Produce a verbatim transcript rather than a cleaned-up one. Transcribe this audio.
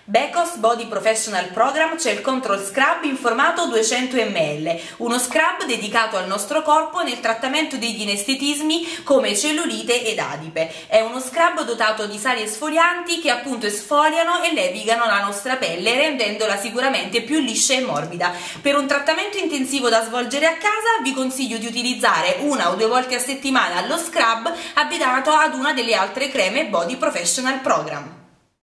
Becos Body Professional Program c'è il Control Scrub in formato duecento millilitri, uno scrub dedicato al nostro corpo nel trattamento degli inestetismi come cellulite ed adipe. È uno scrub dotato di sali esfolianti che appunto esfoliano e levigano la nostra pelle, rendendola sicuramente più liscia e morbida. Per un trattamento intensivo da svolgere a casa vi consiglio di utilizzare una o due volte a settimana lo scrub abbinato ad una delle altre creme Body Professional Program.